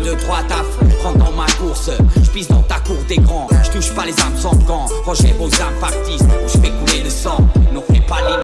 deux, trois taf, rentre dans ma course. J'pisse dans ta cour des grands, j'touche pas les âmes sans gants. Roger vos âmes factices,